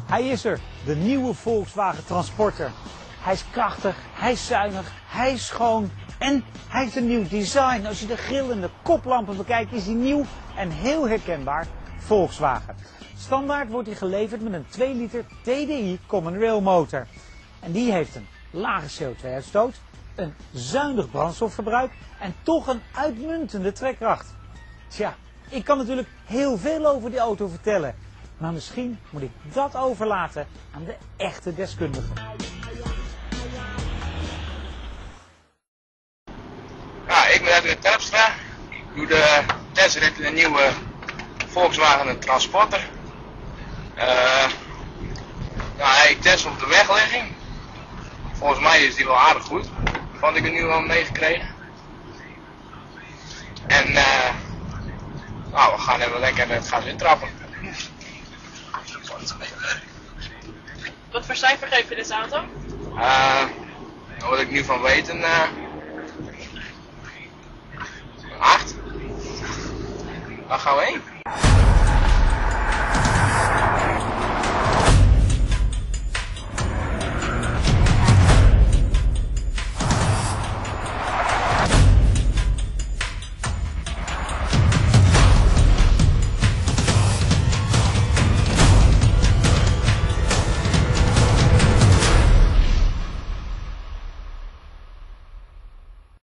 Hij is er, de nieuwe Volkswagen Transporter. Hij is krachtig, hij is zuinig, hij is schoon en hij heeft een nieuw design. Als je de grill en de koplampen bekijkt is hij nieuw en heel herkenbaar Volkswagen. Standaard wordt hij geleverd met een 2 liter TDI Common Rail motor. En die heeft een lage CO2-uitstoot, een zuinig brandstofverbruik en toch een uitmuntende trekkracht. Tja, ik kan natuurlijk heel veel over die auto vertellen. Maar misschien moet ik dat overlaten aan de echte deskundigen. Ja, ik ben Edwin Terpstra. Ik doe de testrit in de nieuwe Volkswagen Transporter. Ik test op de wegligging. Volgens mij is die wel aardig goed. Wat ik er nu al meegekregen. En we gaan even lekker het gas intrappen. Wat voor cijfer geef je deze auto? Wat ik nu van weet, een 8. Waar gaan we heen?